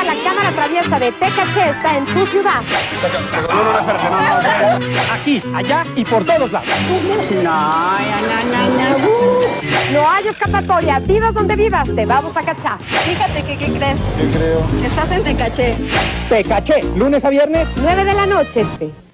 la cámara traviesa de Tecaché está en tu ciudad. Aquí, allá y por todos lados. No hay escapatoria. Vivas donde vivas, te vamos a cachar. Fíjate que, ¿qué crees? ¿Qué creo? Estás en Tecaché. Tecaché, lunes a viernes. 9 de la noche.